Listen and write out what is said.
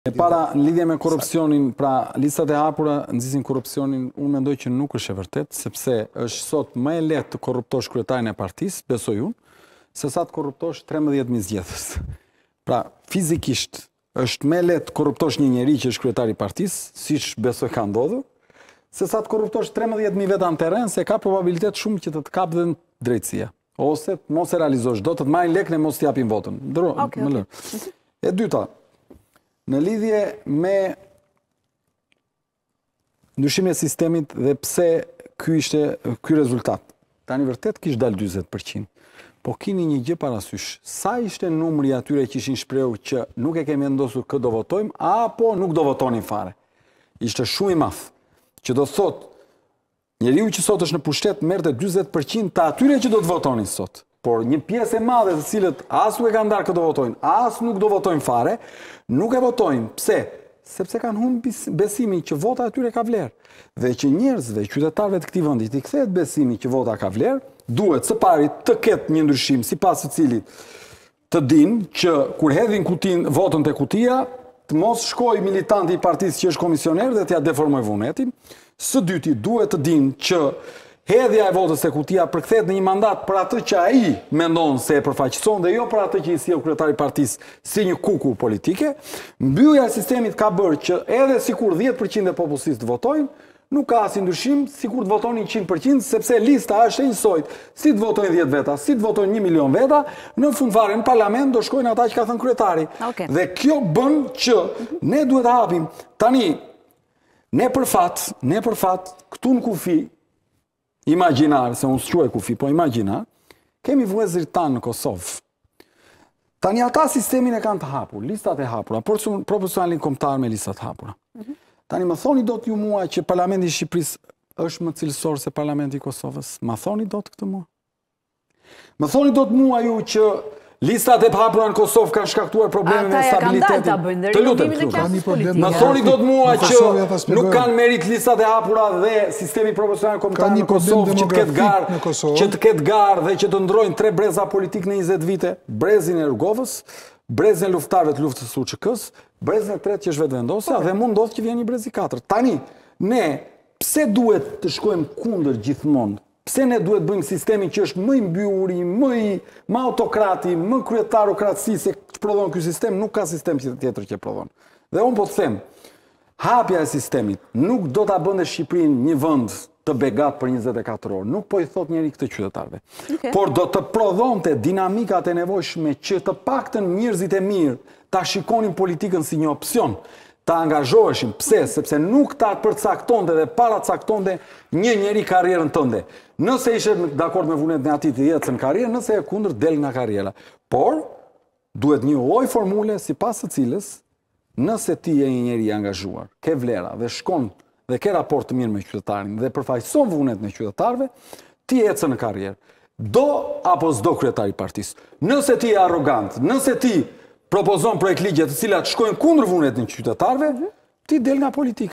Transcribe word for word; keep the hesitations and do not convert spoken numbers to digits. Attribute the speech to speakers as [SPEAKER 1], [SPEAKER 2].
[SPEAKER 1] E para, në lidhje me korupcionin, pra listat e hapura nxisin korupcionin, unë mendoj që nuk është e vërtet, sepse është sot më e lehtë të korruptosh kryetarin e partisë, besoj unë, se sa të korruptosh trembëdhjetë mijë zgjedhës. Pra, fizikisht është më e lehtë të korruptosh një njerëz që është kryetari i partisë, siç besoj ka ndodhur, se sa të korruptosh trembëdhjetë mijë veta në terren, se ka probabilitet shumë që të të kapë dhe në drejtësia. Ose të mos e realizosh, do të të marrin lekën e mos t'japin votën.
[SPEAKER 2] Okay, okay.
[SPEAKER 1] E dyta, në lidhje me ndryshimin e sistemit dhe pse ky ishte ky rezultat. Tani vërtet kishte dalë dyzet përqind. Po keni një gjë parasysh. Sa ishte numri atyre që ishin shprehur që nuk e kemi vendosur kë do votojmë apo nuk do votonin fare. Ishte shumë i madh. Që do thot njeriu që sot është në pushtet merrte dyzet përqind të atyre që do të votonin sot. Por një pjesë e madhe të cilët as nuk e kanë ndarë këtë do votojnë, as nuk do votojnë fare, nuk e votojnë. Pse? Sepse kanë humbur besimin që vota atyre ka vlerë. Dhe që njerëzve, qytetarëve të këtij vendi, i kthehet besimi që vota ka vlerë, duhet së pari të ketë një ndryshim sipas së cilit të dinë që kur hedhin kutin, votën te kutia, të mos shkojë militanti i partisë që është komisioner dhe t'ia deformojë vullnetin. Së dyti, duhet të dinë që hedhja e votës e kutia përkthehet në një mandat për atë që ai mendon se e përfaqëson dhe jo për atë që i sjell kryetari i partisë si një kuku politike. Mbyllja e sistemit ka bërë që edhe sikur dhjetë përqind e popullsisë të votojnë, nuk ka asnjë ndryshim, sikur të votonin njëqind përqind, sepse lista është e njëjtë. Si të votojnë dhjetë veta, si të votojnë një milion veta, në fund fare në parlament do shkojnë ata që ka thënë kryetari.
[SPEAKER 2] Okay.
[SPEAKER 1] Dhe kjo bën që ne duhet të hapim tani ne për fat, ne për fat këtu në kufi imagjinar, se unë s'quaj kufi, po imagjinar, kemi vëllezërit tanë në Kosovë. Tani ata sistemin e kanë të hapur, listat e hapura, proporcionalin kombëtar me listat hapura. Tani më thoni do të ju mua që Parlamenti i Shqipërisë është më cilësor se Parlamenti i Kosovës? Më thoni do të këtë mua? Më thoni do të mua ju që listat e hapura në Kosovë kanë shkaktuar probleme me stabilitetin? Të lutem, më thoni do të mua që nuk kanë merit listat e hapura dhe sistemi proporcional kombëtar në Kosovë që të ketë garë, që të ketë garë dhe që të ndrojnë tre breza politik në njëzet vite, brezin e Rrugovës, brezin e luftarëve të luftës së U Ç K-s, brezin e tretë që është vetëvendosja dhe mund ndodh që vjen një brez i katërt. Tani, ne pse duhet të shkojmë kundër gjithmonë? Pse ne duhet bëjmë sistemin që është më i mbyllur, më i më autokrati, më kryetarokraci se që prodhon ky sistem, nuk ka sistem tjetër që prodhon. Dhe unë po të them, hapja e sistemit nuk do ta bënte Shqipërinë një vend të begat për njëzet e katër orë. Nuk po i thot njeri këtë qytetarëve. Okay. Por do të prodhonte dinamikat e nevojshme që të paktën njerëzit e mirë ta shikonin politikën si një opsion, ta angazhoheshin. Pse? Sepse nuk ta përcaktonte dhe paracaktonte një njeri karrierën tënde. Nëse ishe dakord me vullnetin e atij të jetë në karrierë, nëse e kundër del nga karriera. Por duhet një lloj formule sipas së cilës nëse ti je një njeri i angazhuar, ke vlera dhe shkon dhe ke raport të mirë me qytetarin dhe përfaqëson vullnetin e qytetarëve, ti ecën në karrierë. Do apo s'do kryetari i partisë. Nëse ti je arrogant, nëse ti propozon projekt ligje të cilat shkojnë kundër vullnetit të qytetarëve, ti del nga politika.